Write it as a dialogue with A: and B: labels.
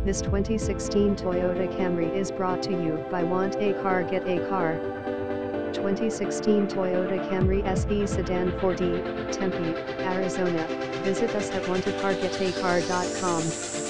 A: This 2016 Toyota Camry is brought to you by Want a Car Get a Car. 2016 Toyota Camry SE Sedan 4D, Tempe, Arizona. Visit us at wantacargetacar.com.